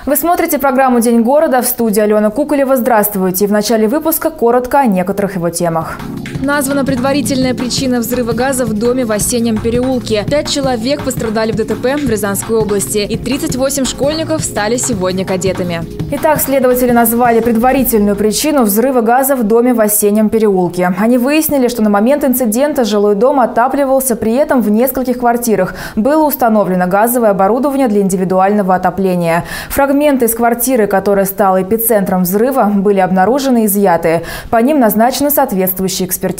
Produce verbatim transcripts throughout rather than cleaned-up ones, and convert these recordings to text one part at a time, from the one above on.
Вы смотрите программу «День города», в студии Алена Куколева. Здравствуйте. И в начале выпуска коротко о некоторых его темах. Названа предварительная причина взрыва газа в доме в Осеннем переулке. Пять человек пострадали в ДТП в Рязанской области. И тридцать восемь школьников стали сегодня кадетами. Итак, следователи назвали предварительную причину взрыва газа в доме в Осеннем переулке. Они выяснили, что на момент инцидента жилой дом отапливался, при этом в нескольких квартирах было установлено газовое оборудование для индивидуального отопления. Фрагменты из квартиры, которая стала эпицентром взрыва, были обнаружены и изъяты. По ним назначены соответствующие экспертизы.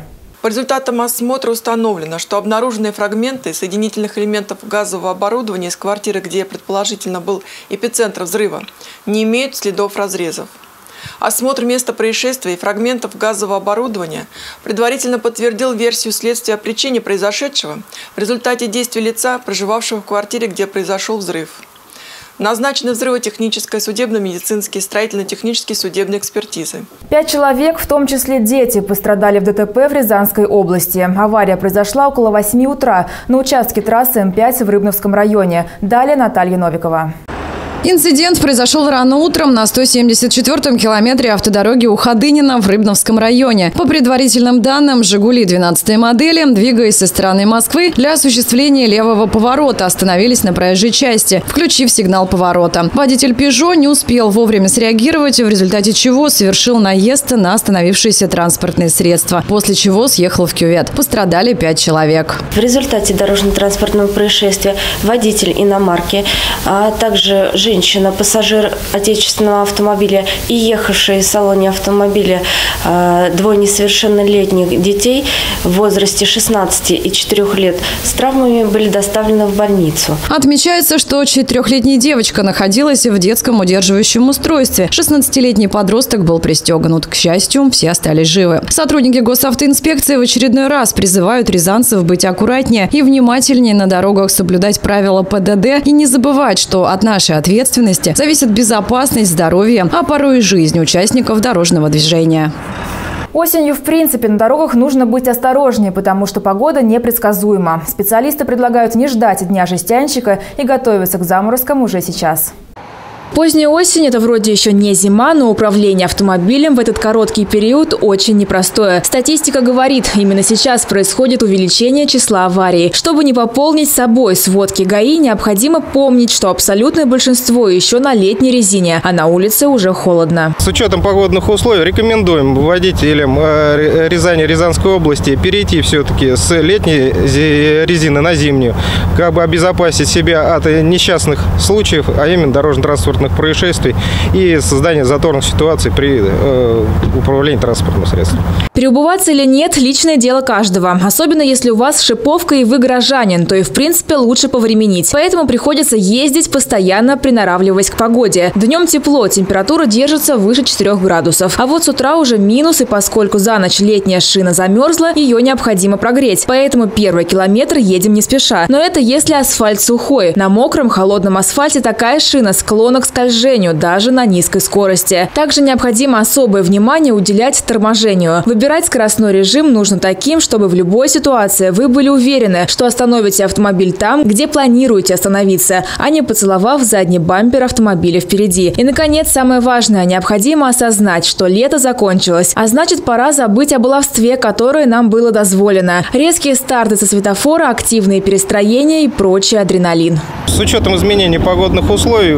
По результатам осмотра установлено, что обнаруженные фрагменты соединительных элементов газового оборудования из квартиры, где предположительно был эпицентр взрыва, не имеют следов разрезов. Осмотр места происшествия и фрагментов газового оборудования предварительно подтвердил версию следствия о причине произошедшего в результате действий лица, проживавшего в квартире, где произошел взрыв. Назначены взрывотехническая, судебно-медицинские, строительно-технические судебные экспертизы. Пять человек, в том числе дети, пострадали в ДТП в Рязанской области. Авария произошла около восьми утра на участке трассы М пять в Рыбновском районе. Далее Наталья Новикова. Инцидент произошел рано утром на сто семьдесят четвёртом километре автодороги у Ходынина в Рыбновском районе. По предварительным данным, «Жигули» двенадцатой модели, двигаясь со стороны Москвы для осуществления левого поворота, остановились на проезжей части, включив сигнал поворота. Водитель «Пежо» не успел вовремя среагировать, в результате чего совершил наезд на остановившееся транспортное средство, после чего съехал в кювет. Пострадали пять человек. В результате дорожно-транспортного происшествия водитель иномарки, а также женщина, пассажир отечественного автомобиля и ехавшие в салоне автомобиля э, двое несовершеннолетних детей в возрасте шестнадцати и четырёх лет с травмами были доставлены в больницу. Отмечается, что четырехлетняя девочка находилась в детском удерживающем устройстве. шестнадцатилетний подросток был пристегнут. К счастью, все остались живы. Сотрудники госавтоинспекции в очередной раз призывают рязанцев быть аккуратнее и внимательнее на дорогах, соблюдать правила П Д Д и не забывать, что от нашей ответственности ответственности зависит безопасность, здоровье, а порой и жизнь участников дорожного движения. Осенью, в принципе, на дорогах нужно быть осторожнее, потому что погода непредсказуема. Специалисты предлагают не ждать дня жестянщика и готовиться к заморозкам уже сейчас. Поздняя осень – это вроде еще не зима, но управление автомобилем в этот короткий период очень непростое. Статистика говорит, именно сейчас происходит увеличение числа аварий. Чтобы не пополнить собой сводки ГАИ, необходимо помнить, что абсолютное большинство еще на летней резине, а на улице уже холодно. С учетом погодных условий рекомендуем водителям Рязани, Рязанской области перейти все-таки с летней резины на зимнюю, как бы обезопасить себя от несчастных случаев, а именно дорожно-транспортных происшествий и создания заторных ситуаций при э, управлении транспортным средством. Переобуваться или нет – личное дело каждого. Особенно если у вас шиповка и вы горожанин, то и в принципе лучше повременить. Поэтому приходится ездить, постоянно приноравливаясь к погоде. Днем тепло, температура держится выше четырёх градусов. А вот с утра уже минус, и поскольку за ночь летняя шина замерзла, ее необходимо прогреть. Поэтому первый километр едем не спеша. Но это если асфальт сухой. На мокром, холодном асфальте такая шина склонна к скольжению, даже на низкой скорости. Также необходимо особое внимание уделять торможению. Выбирать скоростной режим нужно таким, чтобы в любой ситуации вы были уверены, что остановите автомобиль там, где планируете остановиться, а не поцеловав задний бампер автомобиля впереди. И, наконец, самое важное – необходимо осознать, что лето закончилось, а значит, пора забыть о баловстве, которое нам было дозволено. Резкие старты со светофора, активные перестроения и прочий адреналин. С учетом изменений погодных условий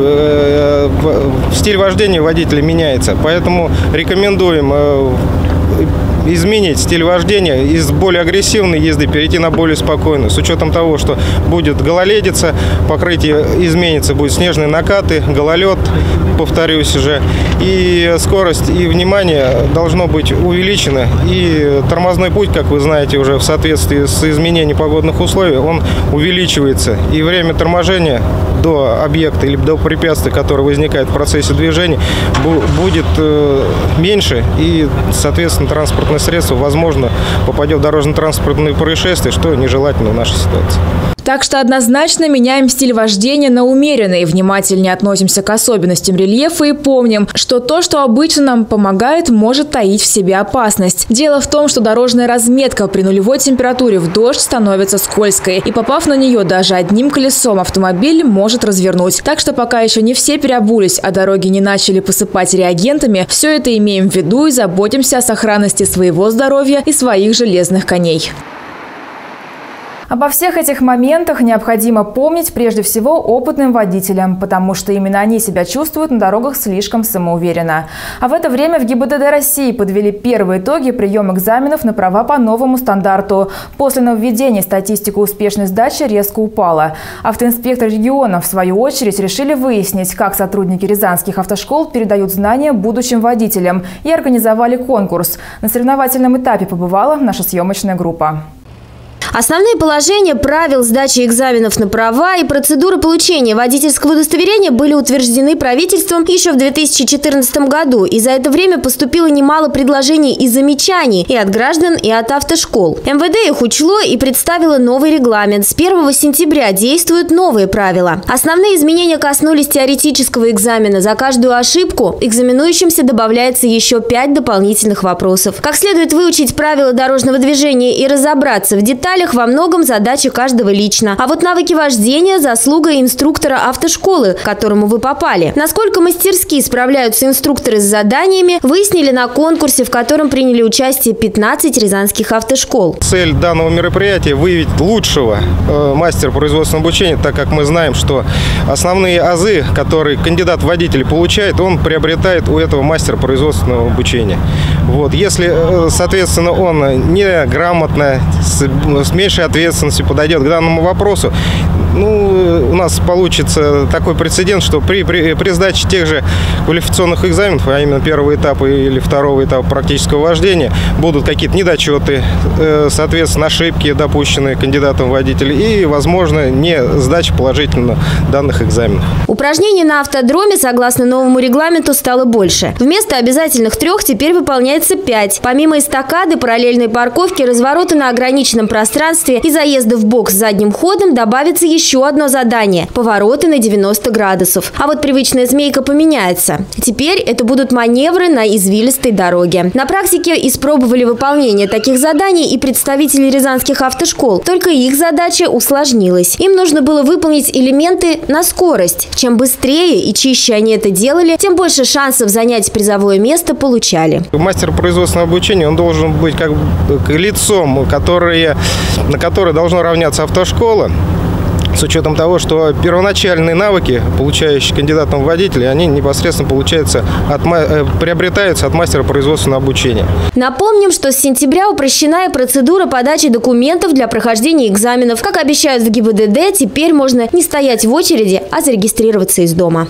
стиль вождения водителя меняется, поэтому рекомендуем изменить стиль вождения, из более агрессивной езды перейти на более спокойную. С учетом того, что будет гололедица, покрытие изменится, будут снежные накаты, гололед, повторюсь уже, и скорость и внимание должно быть увеличено. И тормозной путь, как вы знаете, уже в соответствии с изменением погодных условий, он увеличивается. И время торможения до объекта или до препятствия, которое возникает в процессе движения, будет меньше, и, соответственно, транспортное средство, возможно, попадет в дорожно-транспортные происшествия, что нежелательно в нашей ситуации. Так что однозначно меняем стиль вождения на умеренный, внимательнее относимся к особенностям рельефа и помним, что то, что обычно нам помогает, может таить в себе опасность. Дело в том, что дорожная разметка при нулевой температуре в дождь становится скользкой, и попав на нее даже одним колесом, автомобиль может развернуть. Так что пока еще не все переобулись, а дороги не начали посыпать реагентами, все это имеем в виду и заботимся о сохранности своего здоровья и своих железных коней. Обо всех этих моментах необходимо помнить прежде всего опытным водителям, потому что именно они себя чувствуют на дорогах слишком самоуверенно. А в это время в ГИБДД России подвели первые итоги приема экзаменов на права по новому стандарту. После нововведения статистика успешной сдачи резко упала. Автоинспекторы региона, в свою очередь, решили выяснить, как сотрудники рязанских автошкол передают знания будущим водителям, и организовали конкурс. На соревновательном этапе побывала наша съемочная группа. Основные положения правил сдачи экзаменов на права и процедуры получения водительского удостоверения были утверждены правительством еще в две тысячи четырнадцатом году. И за это время поступило немало предложений и замечаний и от граждан, и от автошкол. эм вэ дэ их учло и представило новый регламент. С первого сентября действуют новые правила. Основные изменения коснулись теоретического экзамена. За каждую ошибку экзаменующимся добавляется еще пять дополнительных вопросов. Как следует выучить правила дорожного движения и разобраться в деталях, во многом задача каждого лично. А вот навыки вождения – заслуга инструктора автошколы, к которому вы попали. Насколько мастерски справляются инструкторы с заданиями, выяснили на конкурсе, в котором приняли участие пятнадцать рязанских автошкол. Цель данного мероприятия – выявить лучшего э, мастера производственного обучения, так как мы знаем, что основные азы, которые кандидат в водители получает, он приобретает у этого мастера производственного обучения. Вот. Если, э, соответственно, он неграмотно, с, с меньшей ответственностью подойдет к данному вопросу, ну, у нас получится такой прецедент, что при, при, при сдаче тех же квалификационных экзаменов, а именно первого этапа или второго этапа практического вождения, будут какие-то недочеты, э, соответственно, ошибки, допущенные кандидатом в водителя, и, возможно, не сдача положительно данных экзаменов. Упражнений на автодроме, согласно новому регламенту, стало больше. Вместо обязательных трех теперь выполняется пять. Помимо эстакады, параллельной парковки, разворота на ограниченном пространстве и заезда в бокс задним ходом добавится еще одно задание – повороты на девяносто градусов. А вот привычная змейка поменяется. Теперь это будут маневры на извилистой дороге. На практике испробовали выполнение таких заданий и представители рязанских автошкол. Только их задача усложнилась. Им нужно было выполнить элементы на скорость. Чем быстрее и чище они это делали, тем больше шансов занять призовое место получали. Мастер производственного обучения, он должен быть как бы лицом, которое, на которое должно равняться автошкола. С учетом того, что первоначальные навыки, получающие кандидатом в водители, они непосредственно получаются от, приобретаются от мастера производственного обучения. Напомним, что с сентября упрощена и процедура подачи документов для прохождения экзаменов. Как обещают в ГИБДД, теперь можно не стоять в очереди, а зарегистрироваться из дома.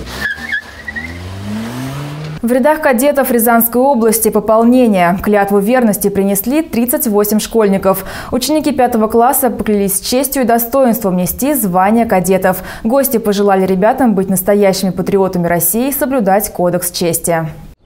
В рядах кадетов Рязанской области пополнение. Клятву верности принесли тридцать восемь школьников. Ученики пятого класса поклялись с честью и достоинством нести звание кадетов. Гости пожелали ребятам быть настоящими патриотами России и соблюдать кодекс чести.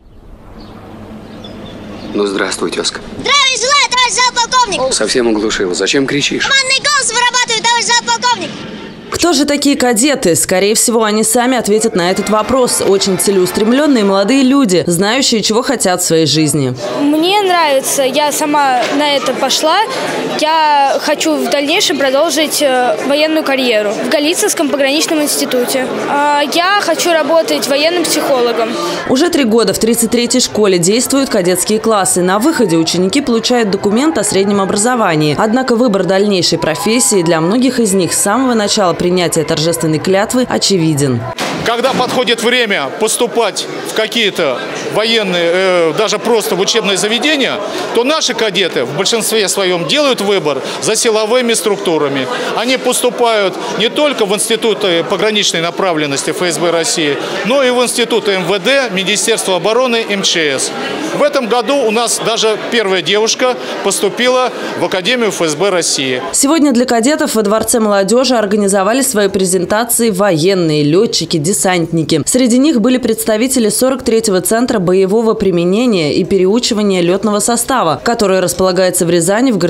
Ну, здравствуй, тезка. Здравия желаю, товарищ замполковник! Совсем оглушил. Зачем кричишь? Командный голос вырабатываю, товарищ замполковник! Кто же такие кадеты? Скорее всего, они сами ответят на этот вопрос. Очень целеустремленные молодые люди, знающие, чего хотят в своей жизни. Мне нравится. Я сама на это пошла. Я хочу в дальнейшем продолжить военную карьеру в Голицынском пограничном институте. Я хочу работать военным психологом. Уже три года в тридцать третьей школе действуют кадетские классы. На выходе ученики получают документ о среднем образовании. Однако выбор дальнейшей профессии для многих из них с самого начала принятия торжественной клятвы очевиден. Когда подходит время поступать в какие-то военные, э, даже просто в учебные заведения, то наши кадеты в большинстве своем делают выбор за силовыми структурами. Они поступают не только в институты пограничной направленности эф эс бэ России, но и в институты эм вэ дэ, Министерства обороны, эм че эс. В этом году у нас даже первая девушка поступила в Академию эф эс бэ России. Сегодня для кадетов во Дворце молодежи организовали свои презентации военные, летчики, десантники. Среди них были представители сорок третьего центра боевого применения и переучивания летного состава, который располагается в Рязани в гарнизоне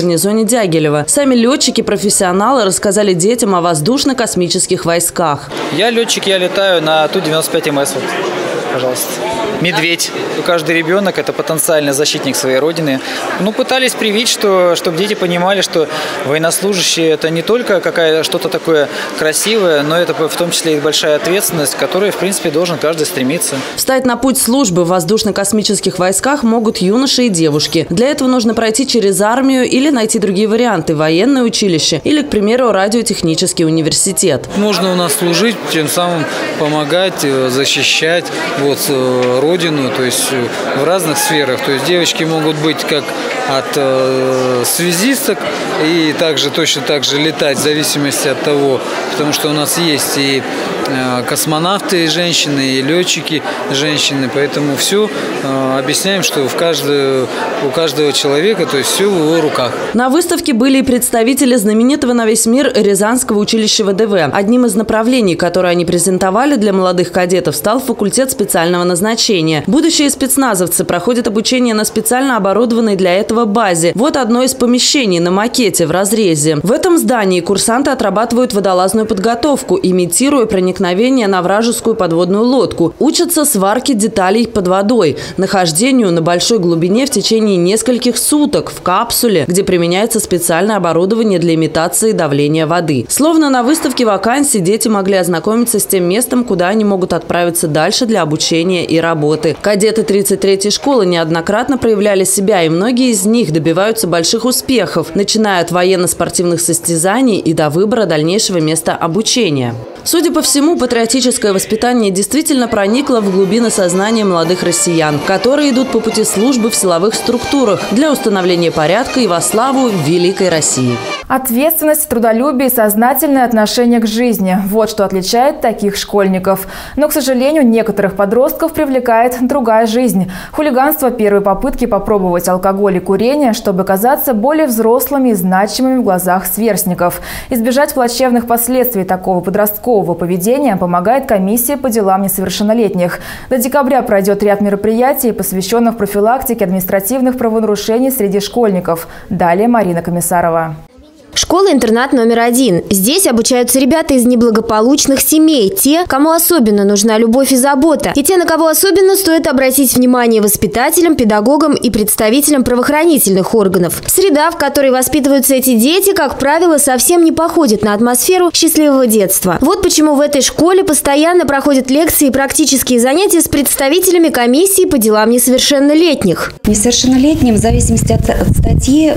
Дягилева. Сами летчики-профессионалы рассказали детям о воздушно-космических войсках. Я летчик, я летаю на Ту девяносто пять эм эс. Вот, пожалуйста. Медведь. Каждый ребенок – это потенциальный защитник своей родины. Ну, пытались привить, что, чтобы дети понимали, что военнослужащие – это не только какая, что-то такое красивое, но это в том числе и большая ответственность, к которой, в принципе, должен каждый стремиться. Встать на путь службы в воздушно-космических войсках могут юноши и девушки. Для этого нужно пройти через армию или найти другие варианты – военное училище или, к примеру, радиотехнический университет. Нужно у нас служить, тем самым помогать, защищать вот, родину, то есть в разных сферах. То есть девочки могут быть как от э, связисток и также точно так же летать в зависимости от того, потому что у нас есть и э, космонавты женщины, и летчики женщины, поэтому все э, объясняем, что в каждого, у каждого человека, то есть все в его руках. На выставке были и представители знаменитого на весь мир Рязанского училища вэ дэ вэ. Одним из направлений, которые они презентовали для молодых кадетов, стал факультет специального назначения. Будущие спецназовцы проходят обучение на специально оборудованной для этого базе. Вот одно из помещений на макете в разрезе. В этом здании курсанты отрабатывают водолазную подготовку, имитируя проникновение на вражескую подводную лодку. Учатся сварке деталей под водой, нахождению на большой глубине в течение нескольких суток в капсуле, где применяется специальное оборудование для имитации давления воды. Словно на выставке вакансий дети могли ознакомиться с тем местом, куда они могут отправиться дальше для обучения и работы. Кадеты тридцать третьей школы неоднократно проявляли себя, и многие из них добиваются больших успехов, начиная от военно-спортивных состязаний и до выбора дальнейшего места обучения. Судя по всему, патриотическое воспитание действительно проникло в глубины сознания молодых россиян, которые идут по пути службы в силовых структурах для установления порядка и во славу великой России. Ответственность, трудолюбие и сознательное отношение к жизни – вот что отличает таких школьников. Но, к сожалению, некоторых подростков привлекает другая жизнь. Хулиганство, первые попытки попробовать алкоголь и курение, чтобы казаться более взрослыми и значимыми в глазах сверстников. Избежать плачевных последствий такого подросткового поведения помогает комиссия по делам несовершеннолетних. До декабря пройдет ряд мероприятий, посвященных профилактике административных правонарушений среди школьников. Далее Марина Комиссарова. Школа-интернат номер один. Здесь обучаются ребята из неблагополучных семей, те, кому особенно нужна любовь и забота, и те, на кого особенно стоит обратить внимание воспитателям, педагогам и представителям правоохранительных органов. Среда, в которой воспитываются эти дети, как правило, совсем не походит на атмосферу счастливого детства. Вот почему в этой школе постоянно проходят лекции и практические занятия с представителями комиссии по делам несовершеннолетних. Несовершеннолетним в зависимости от статьи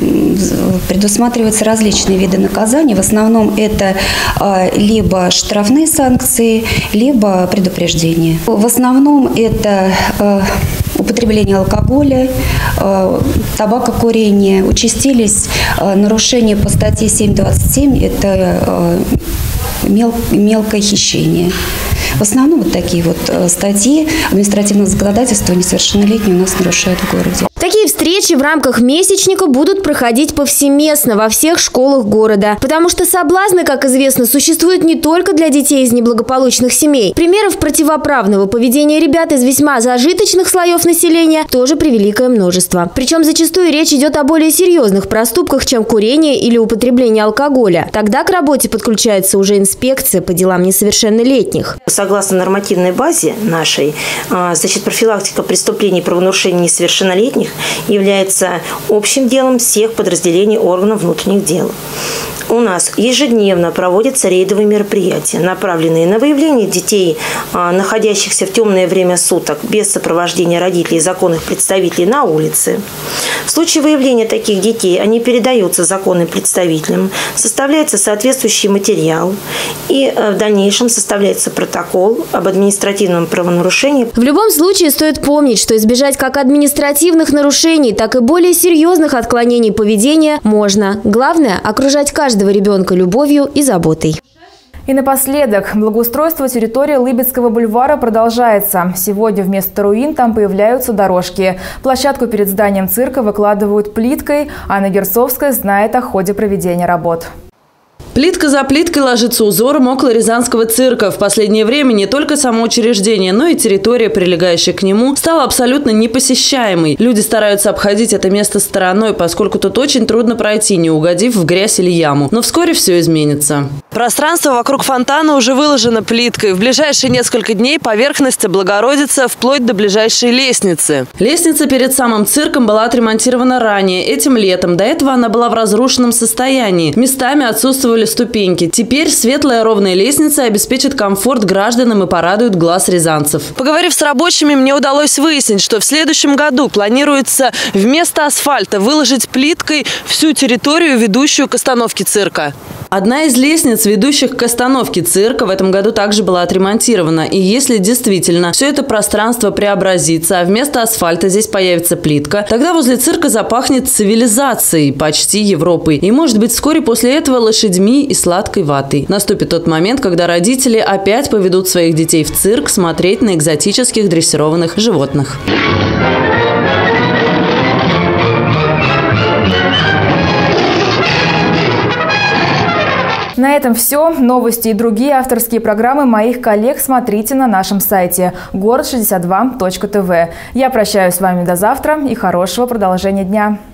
предусматривается различные виды наказаний. В основном это э, либо штрафные санкции, либо предупреждение. В основном это э, употребление алкоголя, э, табакокурение. Участились э, нарушения по статье семь двадцать семь, это э, мел, мелкое хищение. В основном вот такие вот статьи административного законодательства несовершеннолетние у нас нарушают в городе. Такие встречи в рамках месячника будут проходить повсеместно во всех школах города. Потому что соблазны, как известно, существуют не только для детей из неблагополучных семей. Примеров противоправного поведения ребят из весьма зажиточных слоев населения тоже превеликое множество. Причем зачастую речь идет о более серьезных проступках, чем курение или употребление алкоголя. Тогда к работе подключается уже инспекция по делам несовершеннолетних. Согласно нормативной базе нашей, значит, профилактика преступлений и правонарушений несовершеннолетних является общим делом всех подразделений органов внутренних дел. У нас ежедневно проводятся рейдовые мероприятия, направленные на выявление детей, находящихся в темное время суток без сопровождения родителей и законных представителей на улице. В случае выявления таких детей они передаются законным представителям, составляется соответствующий материал и в дальнейшем составляется протокол об административном правонарушении. В любом случае стоит помнить, что избежать как административных нарушений, так и более серьезных отклонений поведения можно. Главное – окружать каждого ребенка любовью и заботой. И напоследок, благоустройство территории Лыбецкого бульвара продолжается. Сегодня вместо руин там появляются дорожки. Площадку перед зданием цирка выкладывают плиткой, а Анна Герцовская знает о ходе проведения работ. Плитка за плиткой ложится узором около Рязанского цирка. В последнее время не только само учреждение, но и территория, прилегающая к нему, стала абсолютно непосещаемой. Люди стараются обходить это место стороной, поскольку тут очень трудно пройти, не угодив в грязь или яму. Но вскоре все изменится. Пространство вокруг фонтана уже выложено плиткой. В ближайшие несколько дней поверхность облагородится вплоть до ближайшей лестницы. Лестница перед самым цирком была отремонтирована ранее, этим летом. До этого она была в разрушенном состоянии. Местами отсутствовали ступеньки. Теперь светлая ровная лестница обеспечит комфорт гражданам и порадует глаз рязанцев. Поговорив с рабочими, мне удалось выяснить, что в следующем году планируется вместо асфальта выложить плиткой всю территорию, ведущую к остановке цирка. Одна из лестниц, ведущих к остановке цирка, в этом году также была отремонтирована. И если действительно все это пространство преобразится, а вместо асфальта здесь появится плитка, тогда возле цирка запахнет цивилизацией, почти Европой. И, может быть, вскоре после этого лошадьми и сладкой ватой. Наступит тот момент, когда родители опять поведут своих детей в цирк смотреть на экзотических дрессированных животных. На этом все. Новости и другие авторские программы моих коллег смотрите на нашем сайте город шестьдесят два точка тв. Я прощаюсь с вами до завтра и хорошего продолжения дня.